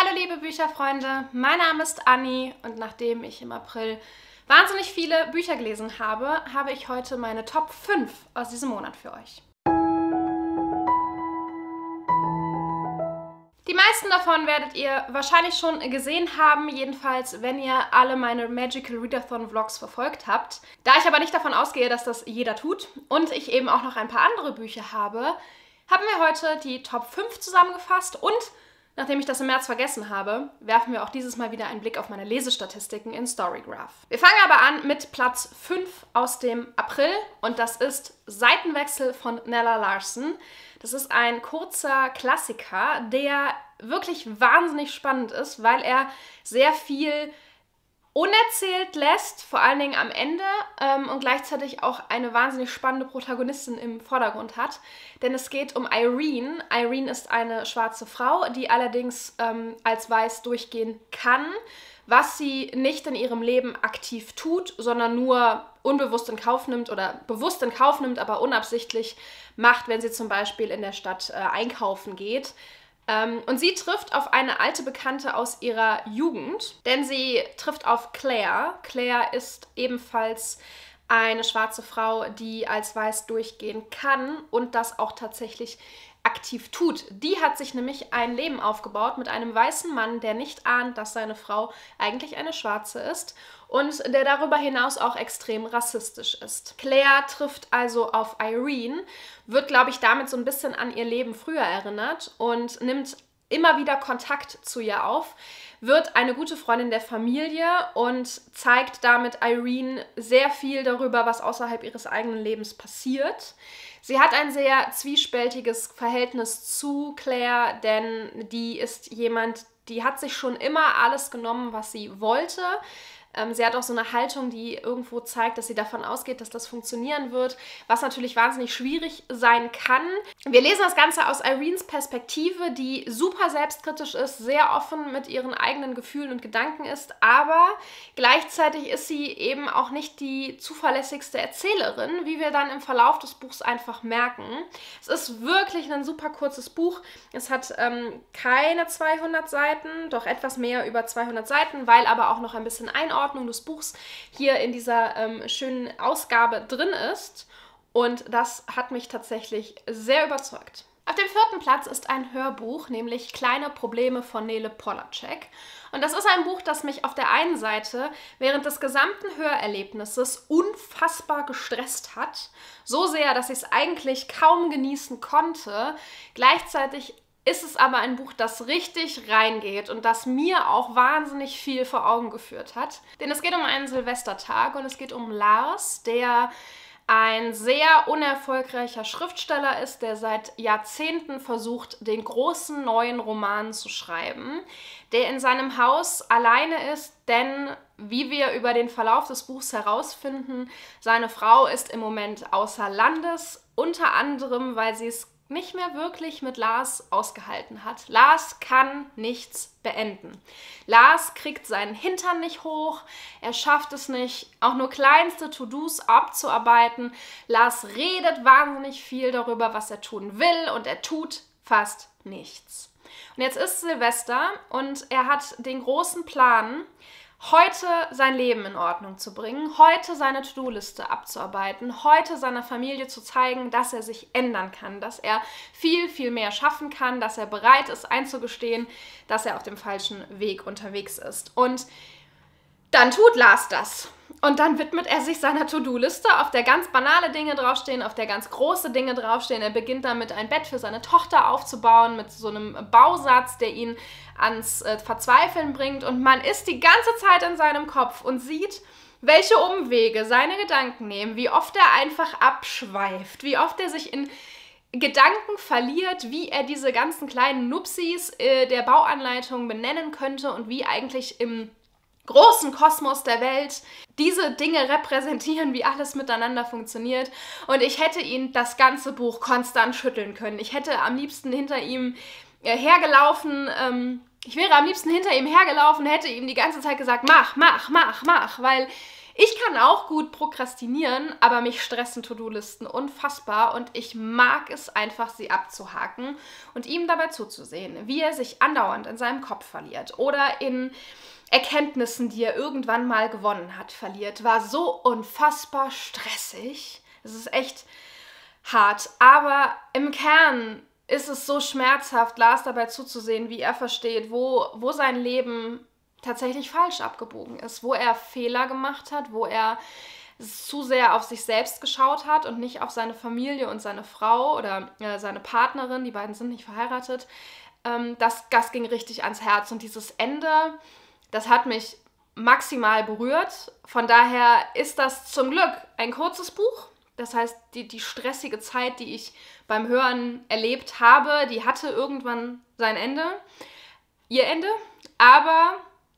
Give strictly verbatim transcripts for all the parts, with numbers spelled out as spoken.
Hallo liebe Bücherfreunde, mein Name ist Anni und nachdem ich im April wahnsinnig viele Bücher gelesen habe, habe ich heute meine Top fünf aus diesem Monat für euch. Die meisten davon werdet ihr wahrscheinlich schon gesehen haben, jedenfalls wenn ihr alle meine Magical Readathon Vlogs verfolgt habt. Da ich aber nicht davon ausgehe, dass das jeder tut und ich eben auch noch ein paar andere Bücher habe, haben wir heute die Top fünf zusammengefasst und nachdem ich das im März vergessen habe, werfen wir auch dieses Mal wieder einen Blick auf meine Lesestatistiken in Storygraph. Wir fangen aber an mit Platz fünf aus dem April und das ist Seitenwechsel von Nella Larsen. Das ist ein kurzer Klassiker, der wirklich wahnsinnig spannend ist, weil er sehr viel unerzählt lässt, vor allen Dingen am Ende, ähm, und gleichzeitig auch eine wahnsinnig spannende Protagonistin im Vordergrund hat. Denn es geht um Irene. Irene ist eine schwarze Frau, die allerdings ähm, als weiß durchgehen kann, was sie nicht in ihrem Leben aktiv tut, sondern nur unbewusst in Kauf nimmt oder bewusst in Kauf nimmt, aber unabsichtlich macht, wenn sie zum Beispiel in der Stadt äh, einkaufen geht. Und sie trifft auf eine alte Bekannte aus ihrer Jugend, denn sie trifft auf Claire. Claire ist ebenfalls eine schwarze Frau, die als weiß durchgehen kann und das auch tatsächlich aktiv tut. Die hat sich nämlich ein Leben aufgebaut mit einem weißen Mann, der nicht ahnt, dass seine Frau eigentlich eine Schwarze ist und der darüber hinaus auch extrem rassistisch ist. Claire trifft also auf Irene, wird, glaube ich, damit so ein bisschen an ihr Leben früher erinnert und nimmt immer wieder Kontakt zu ihr auf, wird eine gute Freundin der Familie und zeigt damit Irene sehr viel darüber, was außerhalb ihres eigenen Lebens passiert. Sie hat ein sehr zwiespältiges Verhältnis zu Claire, denn die ist jemand, die hat sich schon immer alles genommen, was sie wollte. Ähm, sie hat auch so eine Haltung, die irgendwo zeigt, dass sie davon ausgeht, dass das funktionieren wird, was natürlich wahnsinnig schwierig sein kann. Wir lesen das Ganze aus Irenes Perspektive, die super selbstkritisch ist, sehr offen mit ihren eigenen Gefühlen und Gedanken ist, aber gleichzeitig ist sie eben auch nicht die zuverlässigste Erzählerin, wie wir dann im Verlauf des Buchs einfach merken. Es ist wirklich ein super kurzes Buch. Es hat ähm, keine zweihundert Seiten, doch etwas mehr über zweihundert Seiten, weil aber auch noch ein bisschen Einordnung des Buchs hier in dieser ähm, schönen Ausgabe drin ist. Und das hat mich tatsächlich sehr überzeugt. Auf dem vierten Platz ist ein Hörbuch, nämlich Kleine Probleme von Nele Polacek. Und das ist ein Buch, das mich auf der einen Seite während des gesamten Hörerlebnisses unfassbar gestresst hat. So sehr, dass ich es eigentlich kaum genießen konnte. Gleichzeitig ist es aber ein Buch, das richtig reingeht und das mir auch wahnsinnig viel vor Augen geführt hat. Denn es geht um einen Silvestertag und es geht um Lars, der ein sehr unerfolgreicher Schriftsteller ist, der seit Jahrzehnten versucht, den großen neuen Roman zu schreiben, der in seinem Haus alleine ist, denn wie wir über den Verlauf des Buchs herausfinden, seine Frau ist im Moment außer Landes, unter anderem, weil sie es nicht mehr wirklich mit Lars ausgehalten hat. Lars kann nichts beenden. Lars kriegt seinen Hintern nicht hoch, er schafft es nicht, auch nur kleinste To-Dos abzuarbeiten. Lars redet wahnsinnig viel darüber, was er tun will und er tut fast nichts. Und jetzt ist Silvester und er hat den großen Plan, heute sein Leben in Ordnung zu bringen, heute seine To-Do-Liste abzuarbeiten, heute seiner Familie zu zeigen, dass er sich ändern kann, dass er viel, viel mehr schaffen kann, dass er bereit ist einzugestehen, dass er auf dem falschen Weg unterwegs ist. Und dann tut Lars das. Und dann widmet er sich seiner To-Do-Liste, auf der ganz banale Dinge draufstehen, auf der ganz große Dinge draufstehen. Er beginnt damit, ein Bett für seine Tochter aufzubauen, mit so einem Bausatz, der ihn ans äh, Verzweifeln bringt. Und man ist die ganze Zeit in seinem Kopf und sieht, welche Umwege seine Gedanken nehmen, wie oft er einfach abschweift, wie oft er sich in Gedanken verliert, wie er diese ganzen kleinen Nupsis äh, der Bauanleitung benennen könnte und wie eigentlich im großen Kosmos der Welt diese Dinge repräsentieren, wie alles miteinander funktioniert. Und ich hätte ihn das ganze Buch konstant schütteln können. Ich hätte am liebsten hinter ihm äh, hergelaufen, ähm, ich wäre am liebsten hinter ihm hergelaufen, hätte ihm die ganze Zeit gesagt, mach, mach, mach, mach, weil Ich kann auch gut prokrastinieren, aber mich stressen To-Do-Listen unfassbar und ich mag es einfach, sie abzuhaken und ihm dabei zuzusehen, wie er sich andauernd in seinem Kopf verliert oder in Erkenntnissen, die er irgendwann mal gewonnen hat, verliert. War so unfassbar stressig. Es ist echt hart, aber im Kern ist es so schmerzhaft, Lars dabei zuzusehen, wie er versteht, wo, wo sein Leben tatsächlich falsch abgebogen ist, wo er Fehler gemacht hat, wo er zu sehr auf sich selbst geschaut hat und nicht auf seine Familie und seine Frau oder äh, seine Partnerin, die beiden sind nicht verheiratet. Ähm, das, das ging richtig ans Herz und dieses Ende, das hat mich maximal berührt. Von daher ist das zum Glück ein kurzes Buch. Das heißt, die, die stressige Zeit, die ich beim Hören erlebt habe, die hatte irgendwann sein Ende, ihr Ende. Aber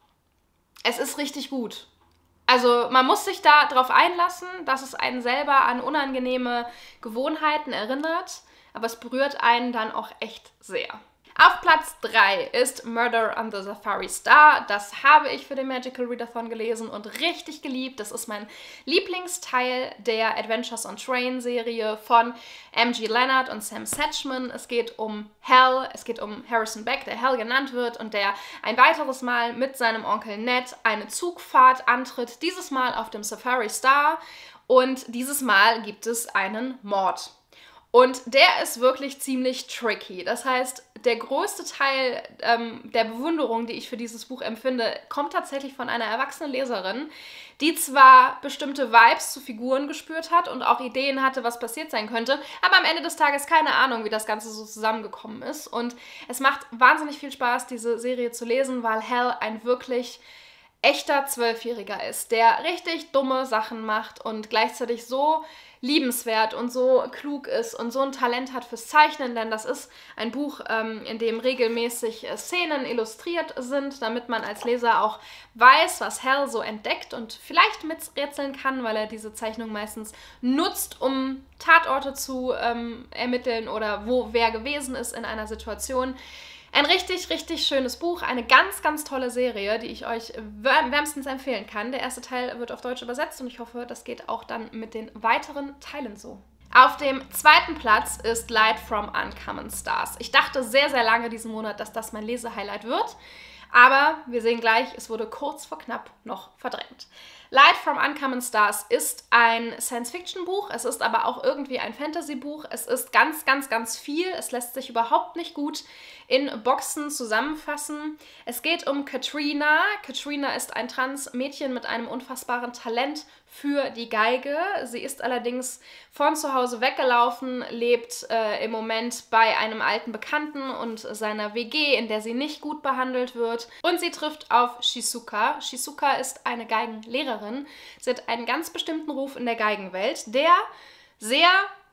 es ist richtig gut. Also man muss sich da drauf einlassen, dass es einen selber an unangenehme Gewohnheiten erinnert, aber es berührt einen dann auch echt sehr. Auf Platz drei ist Murder on the Safari Star. Das habe ich für den Magical Readathon gelesen und richtig geliebt. Das ist mein Lieblingsteil der Adventures on Train Serie von M G Leonard und Sam Satchman. Es geht um Hal, es geht um Harrison Beck, der Hal genannt wird und der ein weiteres Mal mit seinem Onkel Ned eine Zugfahrt antritt. Dieses Mal auf dem Safari Star und dieses Mal gibt es einen Mord. Und der ist wirklich ziemlich tricky. Das heißt, der größte Teil ähm, der Bewunderung, die ich für dieses Buch empfinde, kommt tatsächlich von einer erwachsenen Leserin, die zwar bestimmte Vibes zu Figuren gespürt hat und auch Ideen hatte, was passiert sein könnte, aber am Ende des Tages keine Ahnung, wie das Ganze so zusammengekommen ist. Und es macht wahnsinnig viel Spaß, diese Serie zu lesen, weil Hal ein wirklich echter Zwölfjähriger ist, der richtig dumme Sachen macht und gleichzeitig so liebenswert und so klug ist und so ein Talent hat fürs Zeichnen, denn das ist ein Buch, ähm, in dem regelmäßig äh, Szenen illustriert sind, damit man als Leser auch weiß, was Hal so entdeckt und vielleicht miträtseln kann, weil er diese Zeichnung meistens nutzt, um Tatorte zu ähm, ermitteln oder wo wer gewesen ist in einer Situation. Ein richtig, richtig schönes Buch, eine ganz, ganz tolle Serie, die ich euch wärmstens empfehlen kann. Der erste Teil wird auf Deutsch übersetzt und ich hoffe, das geht auch dann mit den weiteren Teilen so. Auf dem zweiten Platz ist Light from Uncommon Stars. Ich dachte sehr, sehr lange diesen Monat, dass das mein Lesehighlight wird, aber wir sehen gleich, es wurde kurz vor knapp noch verdrängt. Light from Uncommon Stars ist ein Science-Fiction-Buch, es ist aber auch irgendwie ein Fantasy-Buch. Es ist ganz, ganz, ganz viel. Es lässt sich überhaupt nicht gut in Boxen zusammenfassen. Es geht um Katrina. Katrina ist ein Trans-Mädchen mit einem unfassbaren Talent für die Geige. Sie ist allerdings von zu Hause weggelaufen, lebt äh, im Moment bei einem alten Bekannten und seiner W G, in der sie nicht gut behandelt wird. Und sie trifft auf Shizuka. Shizuka ist eine Geigenlehrerin. Sie hat einen ganz bestimmten Ruf in der Geigenwelt, der sehr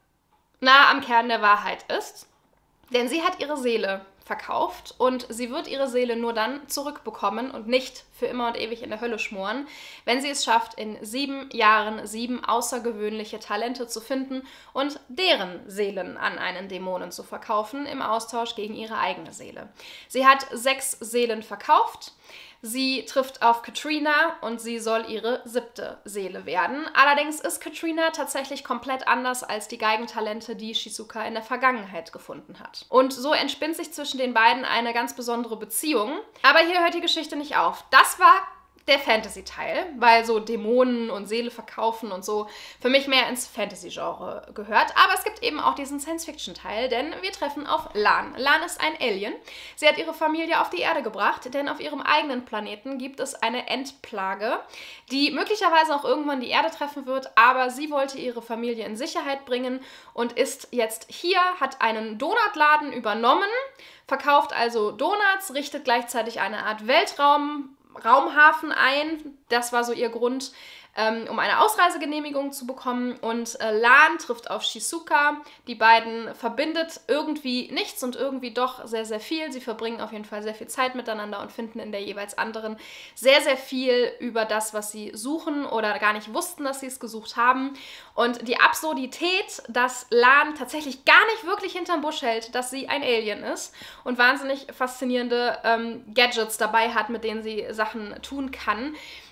nah am Kern der Wahrheit ist. Denn sie hat ihre Seele verkauft und sie wird ihre Seele nur dann zurückbekommen und nicht für immer und ewig in der Hölle schmoren, wenn sie es schafft, in sieben Jahren sieben außergewöhnliche Talente zu finden und deren Seelen an einen Dämonen zu verkaufen im Austausch gegen ihre eigene Seele. Sie hat sechs Seelen verkauft. Sie trifft auf Katrina und sie soll ihre siebte Seele werden. Allerdings ist Katrina tatsächlich komplett anders als die Geigentalente, die Shizuka in der Vergangenheit gefunden hat. Und so entspinnt sich zwischen den beiden eine ganz besondere Beziehung. Aber hier hört die Geschichte nicht auf. Das war der Fantasy-Teil, weil so Dämonen und Seele verkaufen und so für mich mehr ins Fantasy-Genre gehört. Aber es gibt eben auch diesen Science-Fiction-Teil, denn wir treffen auf Lan. Lan ist ein Alien. Sie hat ihre Familie auf die Erde gebracht, denn auf ihrem eigenen Planeten gibt es eine Endplage, die möglicherweise auch irgendwann die Erde treffen wird, aber sie wollte ihre Familie in Sicherheit bringen und ist jetzt hier, hat einen Donutladen übernommen, verkauft also Donuts, richtet gleichzeitig eine Art Weltraum Raumhafen ein. Das war so ihr Grund, ähm, um eine Ausreisegenehmigung zu bekommen. Und äh, Lan trifft auf Shizuka. Die beiden verbindet irgendwie nichts und irgendwie doch sehr, sehr viel. Sie verbringen auf jeden Fall sehr viel Zeit miteinander und finden in der jeweils anderen sehr, sehr viel über das, was sie suchen oder gar nicht wussten, dass sie es gesucht haben. Und die Absurdität, dass Lan tatsächlich gar nicht wirklich hinterm Busch hält, dass sie ein Alien ist und wahnsinnig faszinierende ähm, Gadgets dabei hat, mit denen sie Sachen tun kann,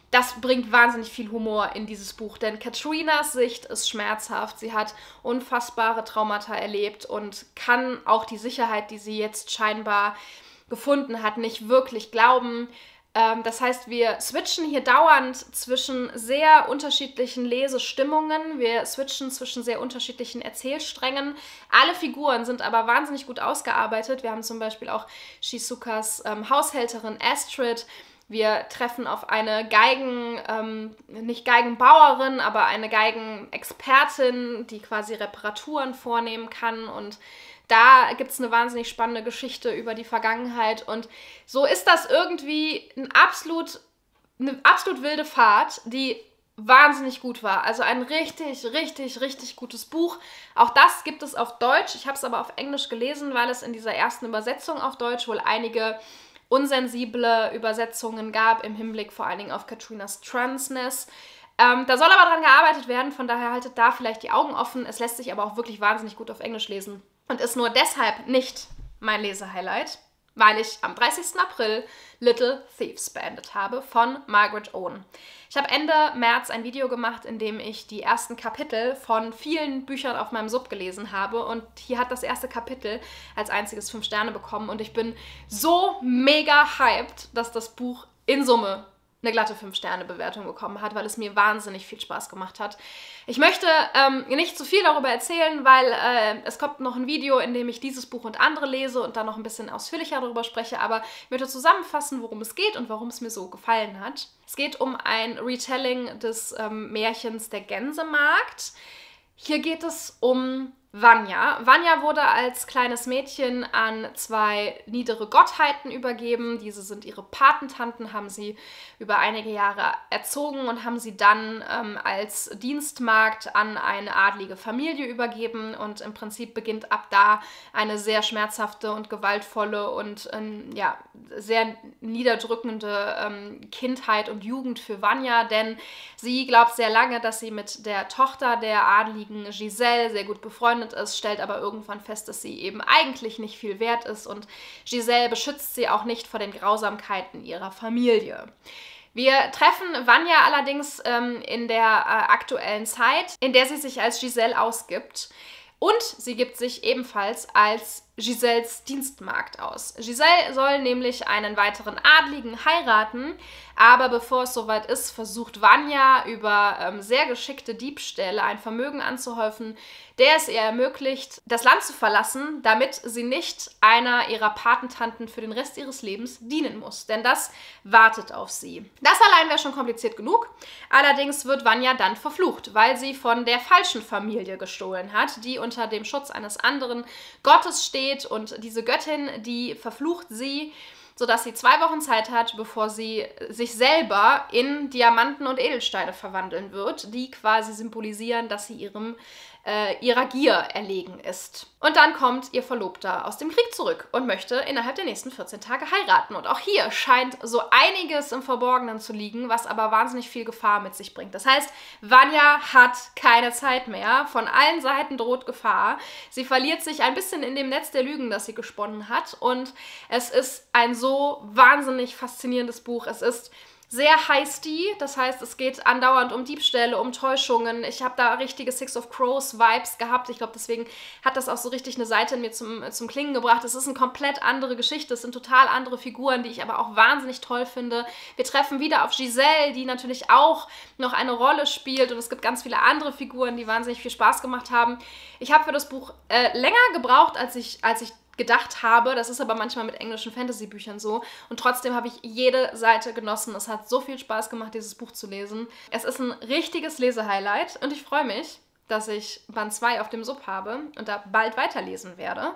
das bringt wahnsinnig viel Humor in dieses Buch, denn Katrinas Sicht ist schmerzhaft. Sie hat unfassbare Traumata erlebt und kann auch die Sicherheit, die sie jetzt scheinbar gefunden hat, nicht wirklich glauben. Ähm, das heißt, wir switchen hier dauernd zwischen sehr unterschiedlichen Lesestimmungen. Wir switchen zwischen sehr unterschiedlichen Erzählsträngen. Alle Figuren sind aber wahnsinnig gut ausgearbeitet. Wir haben zum Beispiel auch Shizukas ähm, Haushälterin Astrid. Wir treffen auf eine Geigen, ähm, nicht Geigenbauerin, aber eine Geigenexpertin, die quasi Reparaturen vornehmen kann. Und da gibt es eine wahnsinnig spannende Geschichte über die Vergangenheit. Und so ist das irgendwie ein absolut, eine absolut wilde Fahrt, die wahnsinnig gut war. Also ein richtig, richtig, richtig gutes Buch. Auch das gibt es auf Deutsch. Ich habe es aber auf Englisch gelesen, weil es in dieser ersten Übersetzung auf Deutsch wohl einige unsensible Übersetzungen gab, im Hinblick vor allen Dingen auf Katrinas Transness. Ähm, da soll aber dran gearbeitet werden, von daher haltet da vielleicht die Augen offen. Es lässt sich aber auch wirklich wahnsinnig gut auf Englisch lesen und ist nur deshalb nicht mein Lesehighlight, weil ich am dreißigsten April Little Thieves beendet habe von Margaret Owen. Ich habe Ende März ein Video gemacht, in dem ich die ersten Kapitel von vielen Büchern auf meinem Sub gelesen habe und hier hat das erste Kapitel als einziges fünf Sterne bekommen und ich bin so mega hyped, dass das Buch in Summe eine glatte fünf Sterne Bewertung bekommen hat, weil es mir wahnsinnig viel Spaß gemacht hat. Ich möchte ähm, nicht zu viel darüber erzählen, weil äh, es kommt noch ein Video, in dem ich dieses Buch und andere lese und dann noch ein bisschen ausführlicher darüber spreche, aber ich möchte zusammenfassen, worum es geht und warum es mir so gefallen hat. Es geht um ein Retelling des ähm, Märchens Der Gänsemarkt. Hier geht es um Vanya. Vanya wurde als kleines Mädchen an zwei niedere Gottheiten übergeben. Diese sind ihre Patentanten, haben sie über einige Jahre erzogen und haben sie dann ähm, als Dienstmagd an eine adlige Familie übergeben. Und im Prinzip beginnt ab da eine sehr schmerzhafte und gewaltvolle und ähm, ja, sehr niederdrückende ähm, Kindheit und Jugend für Vanya, denn sie glaubt sehr lange, dass sie mit der Tochter der adligen Giselle sehr gut befreundet ist, stellt aber irgendwann fest, dass sie eben eigentlich nicht viel wert ist und Giselle beschützt sie auch nicht vor den Grausamkeiten ihrer Familie. Wir treffen Vanya allerdings ähm, in der äh, aktuellen Zeit, in der sie sich als Giselle ausgibt und sie gibt sich ebenfalls als Giselles Dienstmagd aus. Giselle soll nämlich einen weiteren Adligen heiraten, aber bevor es soweit ist, versucht Vanya über ähm, sehr geschickte Diebstähle ein Vermögen anzuhäufen, der es ihr ermöglicht, das Land zu verlassen, damit sie nicht einer ihrer Patentanten für den Rest ihres Lebens dienen muss. Denn das wartet auf sie. Das allein wäre schon kompliziert genug. Allerdings wird Vanya dann verflucht, weil sie von der falschen Familie gestohlen hat, die unter dem Schutz eines anderen Gottes steht. Und diese Göttin, die verflucht sie, sodass sie zwei Wochen Zeit hat, bevor sie sich selber in Diamanten und Edelsteine verwandeln wird, die quasi symbolisieren, dass sie ihrem, äh, ihrer Gier erlegen ist. Und dann kommt ihr Verlobter aus dem Krieg zurück und möchte innerhalb der nächsten vierzehn Tage heiraten. Und auch hier scheint so einiges im Verborgenen zu liegen, was aber wahnsinnig viel Gefahr mit sich bringt. Das heißt, Vanya hat keine Zeit mehr. Von allen Seiten droht Gefahr. Sie verliert sich ein bisschen in dem Netz der Lügen, das sie gesponnen hat. Und es ist ein so wahnsinnig faszinierendes Buch. Es ist sehr heisty, das heißt, es geht andauernd um Diebstähle, um Täuschungen. Ich habe da richtige Six of Crows Vibes gehabt. Ich glaube, deswegen hat das auch so richtig eine Seite in mir zum, zum Klingen gebracht. Es ist eine komplett andere Geschichte. Es sind total andere Figuren, die ich aber auch wahnsinnig toll finde. Wir treffen wieder auf Giselle, die natürlich auch noch eine Rolle spielt. Und es gibt ganz viele andere Figuren, die wahnsinnig viel Spaß gemacht haben. Ich habe für das Buch äh, länger gebraucht, als ich, als ich gedacht habe. Das ist aber manchmal mit englischen Fantasy-Büchern so. Und trotzdem habe ich jede Seite genossen. Es hat so viel Spaß gemacht, dieses Buch zu lesen. Es ist ein richtiges Lesehighlight und ich freue mich, dass ich Band zwei auf dem Sub habe und da bald weiterlesen werde.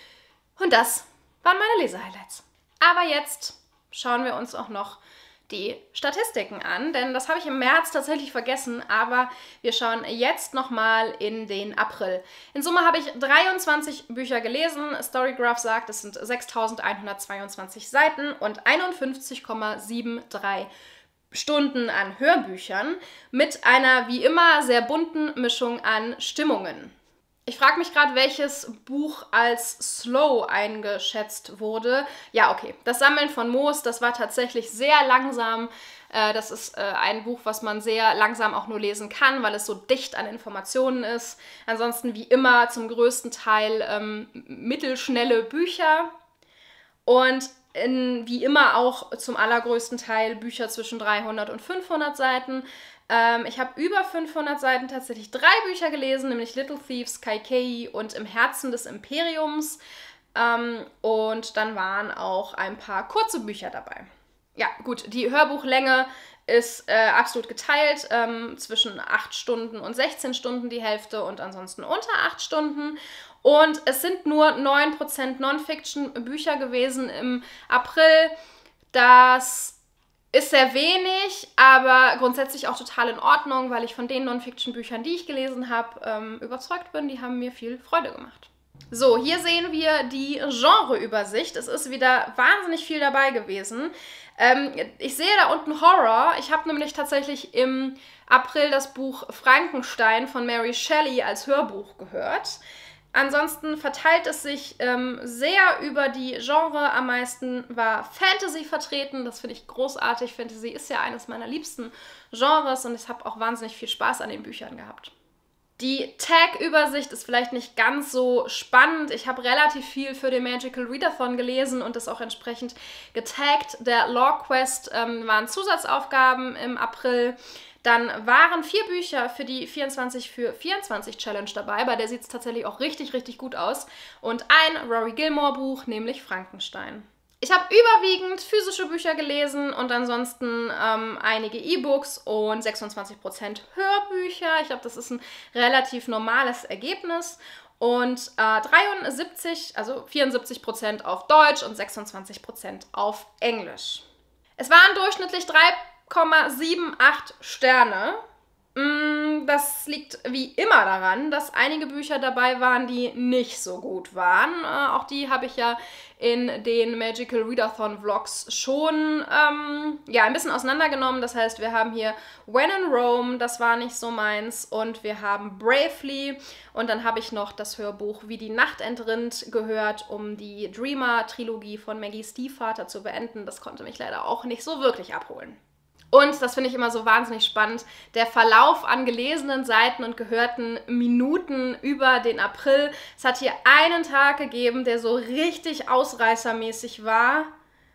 Und das waren meine Lesehighlights. Aber jetzt schauen wir uns auch noch die Statistiken an, denn das habe ich im März tatsächlich vergessen, aber wir schauen jetzt nochmal in den April. In Summe habe ich dreiundzwanzig Bücher gelesen. Storygraph sagt, es sind sechstausendeinhundertzweiundzwanzig Seiten und einundfünfzig Komma drei Stunden an Hörbüchern mit einer wie immer sehr bunten Mischung an Stimmungen. Ich frage mich gerade, welches Buch als slow eingeschätzt wurde. Ja, okay. Das Sammeln von Moos, das war tatsächlich sehr langsam. Das ist ein Buch, was man sehr langsam auch nur lesen kann, weil es so dicht an Informationen ist. Ansonsten wie immer zum größten Teil ähm, mittelschnelle Bücher und in, wie immer auch zum allergrößten Teil Bücher zwischen dreihundert und fünfhundert Seiten. Ähm, ich habe über fünfhundert Seiten tatsächlich drei Bücher gelesen, nämlich Little Thieves, Kaikeyi und Im Herzen des Imperiums. Ähm, und dann waren auch ein paar kurze Bücher dabei. Ja, gut, die Hörbuchlänge ist äh, absolut geteilt, ähm, zwischen acht Stunden und sechzehn Stunden die Hälfte und ansonsten unter acht Stunden. Und es sind nur neun Prozent Non-Fiction-Bücher gewesen im April. Das ist sehr wenig, aber grundsätzlich auch total in Ordnung, weil ich von den Non-Fiction-Büchern, die ich gelesen habe, ähm, überzeugt bin. Die haben mir viel Freude gemacht. So, hier sehen wir die Genreübersicht. Es ist wieder wahnsinnig viel dabei gewesen. Ähm, ich sehe da unten Horror. Ich habe nämlich tatsächlich im April das Buch Frankenstein von Mary Shelley als Hörbuch gehört. Ansonsten verteilt es sich ähm, sehr über die Genre. Am meisten war Fantasy vertreten. Das finde ich großartig. Fantasy ist ja eines meiner liebsten Genres und ich habe auch wahnsinnig viel Spaß an den Büchern gehabt. Die Tag-Übersicht ist vielleicht nicht ganz so spannend. Ich habe relativ viel für den Magical Readathon gelesen und das auch entsprechend getaggt. Der Lore Quest ähm, waren Zusatzaufgaben im April. Dann waren vier Bücher für die vierundzwanzig für vierundzwanzig Challenge dabei. Bei der sieht es tatsächlich auch richtig, richtig gut aus. Und ein Rory Gilmore Buch, nämlich Frankenstein. Ich habe überwiegend physische Bücher gelesen und ansonsten ähm, einige E-Books und sechsundzwanzig Prozent Hörbücher. Ich glaube, das ist ein relativ normales Ergebnis. Und äh, dreiundsiebzig, also vierundsiebzig Prozent auf Deutsch und sechsundzwanzig Prozent auf Englisch. Es waren durchschnittlich drei Komma achtundsiebzig Sterne. Das liegt wie immer daran, dass einige Bücher dabei waren, die nicht so gut waren. Äh, auch die habe ich ja in den Magical Readathon Vlogs schon ähm, ja, ein bisschen auseinandergenommen. Das heißt, wir haben hier When in Rome, das war nicht so meins. Und wir haben Bravely. Und dann habe ich noch das Hörbuch Wie die Nacht entrinnt gehört, um die Dreamer-Trilogie von Maggie Stiefvater zu beenden. Das konnte mich leider auch nicht so wirklich abholen. Und, das finde ich immer so wahnsinnig spannend, der Verlauf an gelesenen Seiten und gehörten Minuten über den April. Es hat hier einen Tag gegeben, der so richtig ausreißermäßig war.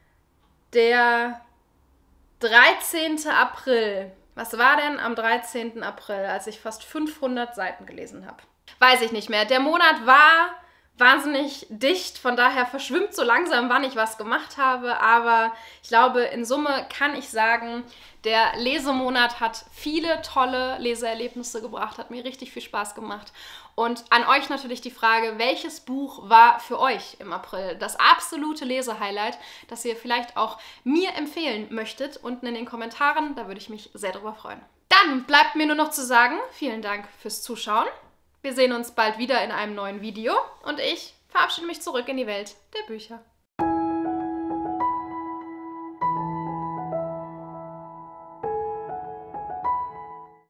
Der dreizehnten April. Was war denn am dreizehnten April, als ich fast fünfhundert Seiten gelesen habe? Weiß ich nicht mehr. Der Monat war wahnsinnig dicht, von daher verschwimmt so langsam, wann ich was gemacht habe, aber ich glaube, in Summe kann ich sagen, der Lesemonat hat viele tolle Leseerlebnisse gebracht, hat mir richtig viel Spaß gemacht. Und an euch natürlich die Frage, welches Buch war für euch im April das absolute Lesehighlight, das ihr vielleicht auch mir empfehlen möchtet? Unten in den Kommentaren, da würde ich mich sehr drüber freuen. Dann bleibt mir nur noch zu sagen, vielen Dank fürs Zuschauen. Wir sehen uns bald wieder in einem neuen Video und ich verabschiede mich zurück in die Welt der Bücher.